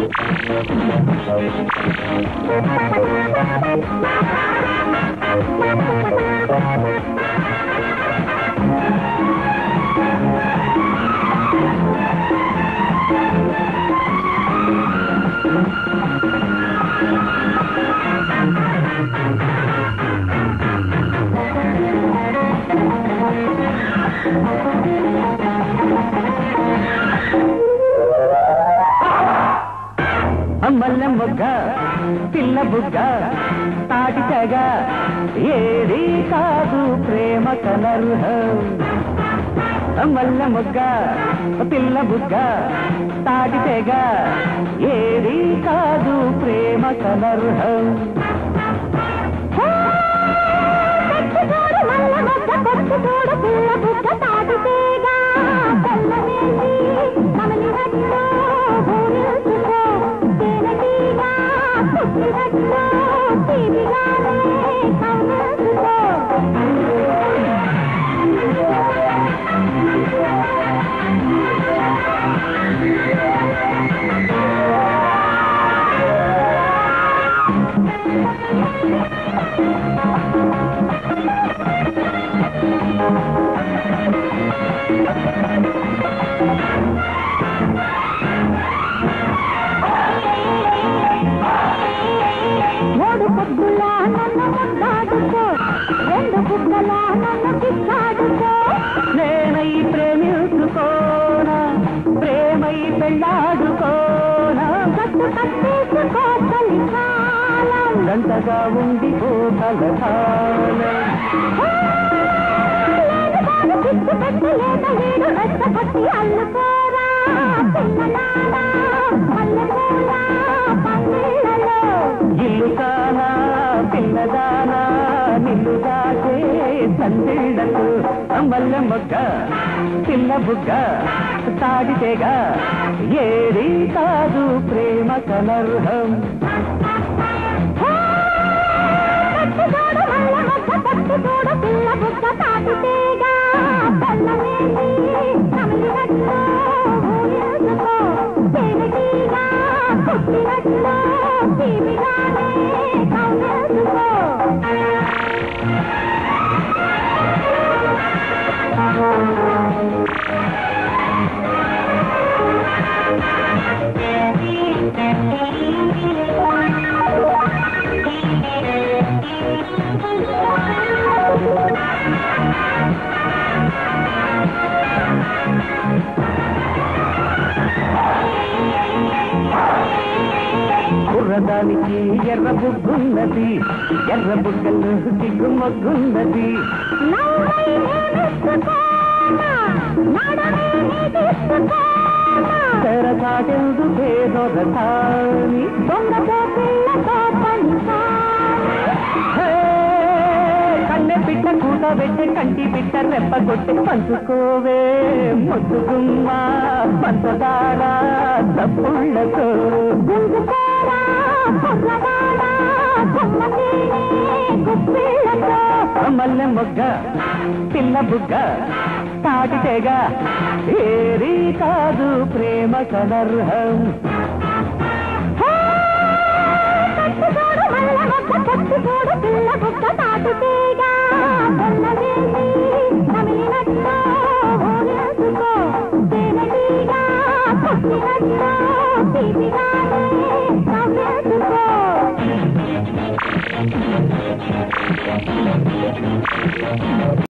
మల్ల మొగ్గ పిల్ల బుగ్గ తాటి తెగ ఏది కాదు ప్రేమ కలర్హం. మల్ల మొగ్గ పిల్ల బుగ్గ తాటి తెగ ఏది కాదు ప్రేమ కలర్హం. మూడు పొద్దులా నన్ను ముద్దాడుకో, రెండు బుగ్గలా నన్ను కిచ్చాడుకో. నేనై ప్రేమించుకోనా, ప్రేమై పెళ్ళాడుకోనా. కట్టు కట్టేసుకో కలికాలం, గంటగా ఉండిపో కలకాలం. చిట్టు పెట్టి లేత వీడు రెచ్చ పట్టి అల్లుకోరా పిల్లలారా మల్లెపూల పందిళ్ళలో. ఇల్లు కానా పిల్లదానా నిన్ను దాచే సందిళ్ళకు. మల్ల మొగ్గ పిల్ల బుగ్గ తాడితేగా ఏది కాదు ప్రేమ కలర్హం. చూడు పిల్ల బుగ్గ తాటితేగా బల్లమేసి నమిలినట్లు ఊరేసుకో. తేనెటీగా కుట్టినట్లు తీపిగానే కౌలేసుకో. కుర్రదానికి ఎర్ర బుగ్గున్నది, ఎర్ర బుగ్గలు దిగ్గు మొగ్గున్నది. తెరచాటెందుకే దొరకాని కన్నె పిట్ట కూత పెట్టే కంటి పిట్ట రెప్ప కొట్టి పంచుకోవే ముద్దుగుమ్మ పంచదార తప్పుళ్ళతో. మల్లె మొగ్గ పిల్ల బుగ్గ తాటితేగా ఏది కాదు ప్రేమ కలర్హం. చూడు పిల్ల బుగ్గ తాటితేగా బల్లమేసి నమిలినట్లు ఊరేసుకో. తేనెటీగా కుట్టినట్లు తీపిగానే కౌలేసుకో.